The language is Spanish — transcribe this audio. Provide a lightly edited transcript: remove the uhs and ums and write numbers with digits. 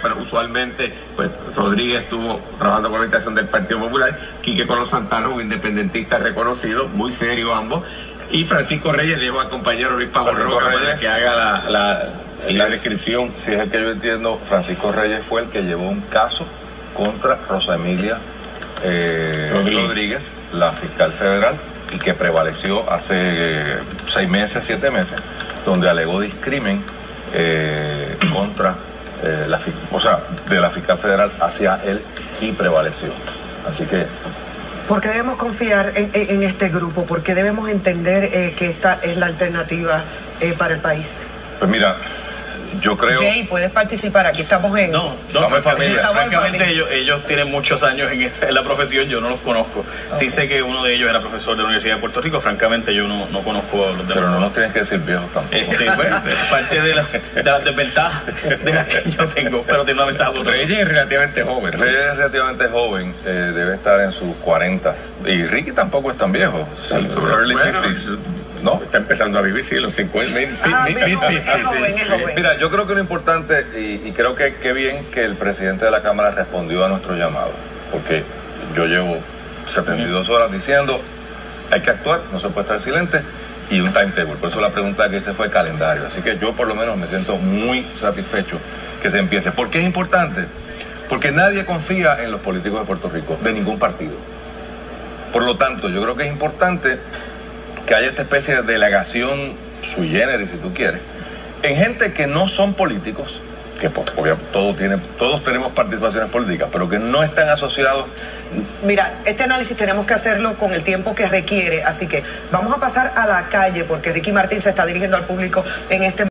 pero usualmente pues Rodríguez estuvo trabajando con la organización del Partido Popular, Quique Colón Santana, un independentista reconocido, muy serio ambos, y Francisco Reyes lleva al compañero Luis Pavón Roca para que haga la descripción. Si es el que yo entiendo, Francisco Reyes fue el que llevó un caso contra Rosa Emilia Rodríguez, la fiscal federal, y que prevaleció hace 6 meses, 7 meses, donde alegó discrimen contra de la fiscal federal hacia él, y prevaleció. Así que... ¿Por qué debemos confiar en este grupo? ¿Por qué debemos entender que esta es la alternativa para el país? Pues mira, yo creo... Jay, ¿puedes participar? Aquí estamos en... No, familia. Francamente ellos tienen muchos años en la profesión, yo no los conozco. Sí sé que uno de ellos era profesor de la Universidad de Puerto Rico, francamente yo no conozco a los demás. Pero no nos tienes que decir viejos tampoco. Bueno, es parte de las desventajas de las que yo tengo, pero tiene una ventaja. Reyes es relativamente joven. Reyes es relativamente joven, debe estar en sus 40. Y Ricky tampoco es tan viejo. Sí, early 50s. ¿No? Está empezando a vivir, sí, los 50. Es joven. Mira, yo creo que lo importante, y creo que qué bien que el presidente de la Cámara respondió a nuestro llamado, porque yo llevo 72 horas diciendo, hay que actuar, no se puede estar silente, y un timetable. Por eso la pregunta que hice fue calendario. Así que yo por lo menos me siento muy satisfecho que se empiece. ¿Por qué es importante? Porque nadie confía en los políticos de Puerto Rico, de ningún partido. Por lo tanto, yo creo que es importante que haya esta especie de delegación sui generis, si tú quieres, en gente que no son políticos, que todos tenemos participaciones políticas, pero que no están asociados. Mira, este análisis tenemos que hacerlo con el tiempo que requiere, así que vamos a pasar a la calle, porque Ricky Martín se está dirigiendo al público en este